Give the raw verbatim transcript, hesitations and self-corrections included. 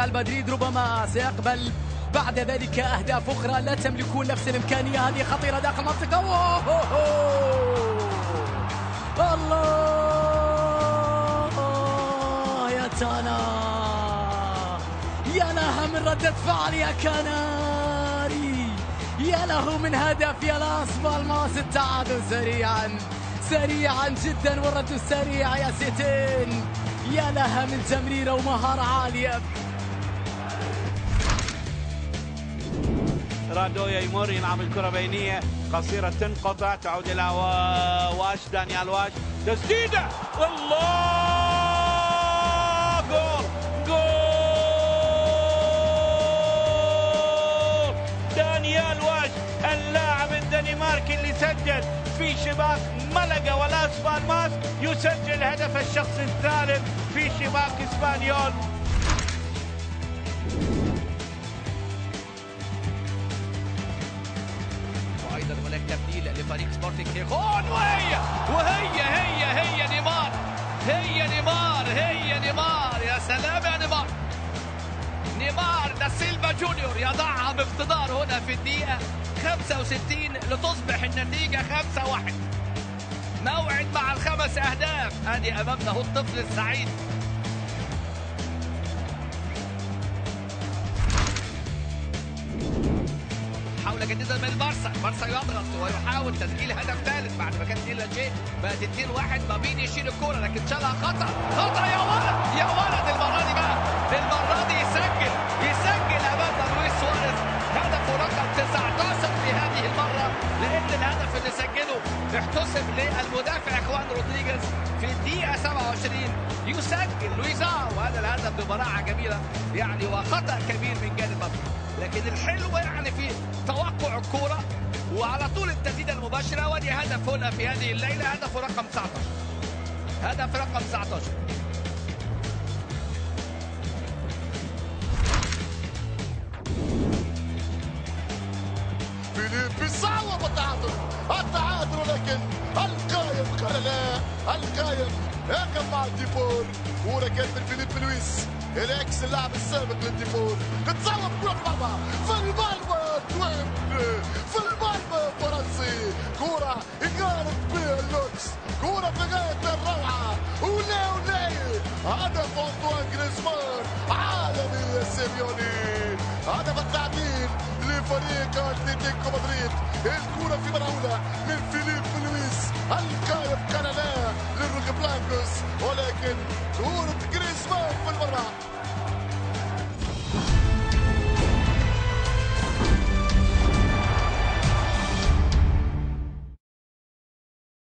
ريال مدريد ربما سيقبل بعد ذلك أهداف أخرى. لا تملكون نفس الإمكانية، هذه خطيرة داخل المنطقة. الله يا تانا، يا لها من ردة فعل يا كناري، يا له من هدف يا لاس بالماس. التعادل سريعا سريعا جدا، والرد السريع يا سيتين، يا لها من تمريرة ومهارة عالية. رادويا يمر يلعب الكرة بينية قصيرة تنقطع، تعود إلى واش، دانيال واش، تسديدة، والله جول جول دانيال واش اللاعب الدنماركي اللي سجل في شباك ملقا ولاس بالماس، يسجل هدف الشخص الثالث في شباك اسبانيول. وايضا هناك تبديل لفريق سبورتنج لشبونه، وهي وهي هي هي نيمار، هي نيمار هي نيمار، يا سلام يا نيمار. نيمار دا سيلفا جونيور يضعها باقتدار هنا في الدقيقة خمسة وستين لتصبح النتيجة خمسة واحد. موعد مع الخمس أهداف، هذه أمامنا هو الطفل السعيد. محاولة جديدة من البارسا، البارسا يضغط ويحاول تسجيل هدف ثالث بعد ما كانت اتنين لا شيء، بقت اتنين واحد. مابين يشيل الكورة لكن شالها خطأ، خطأ يا ولد يا ولد. المرة دي بقى المرة دي يسجل يسجل أمامنا لويس سواريز هدفه رقم تسعتاشر في هذه المرة، لأن الهدف اللي سجله احتسب للمدافع خوان رودريغيز في الدقيقة سبعة وعشرين. يسجل لويزاو هذا الهدف ببراعة جميلة يعني، وخطأ كبير من جانب مصر. لكن الحلو يعني في توقع الكرة وعلى طول التسديدة المباشرة. ودي هدف هنا في هذه الليلة، هدف رقم تسعتاشر، هدف رقم تسعتاشر. فيليب بيصعب التعادل التعادل ولكن القايم قال لا، القايم يقف مع الديبور، ولكن من فيليب لويس الاكس اللاعب السابق للديبور. تتصوب كرة في المرمى، في المرمى توين، في المرمى فرنسي، كرة يقارب بها اللوكس، كرة في غاية الروعة. ولا ولا هدف أنطوان جريزمان عالمي يا سيميوني، هدف التعديل لفريق اتلتيكو مدريد. الكرة في مرحلة من فيليب لويس، القائم كان لا للروج بلانكوس، ولكن كرة جريزمان في المرمى.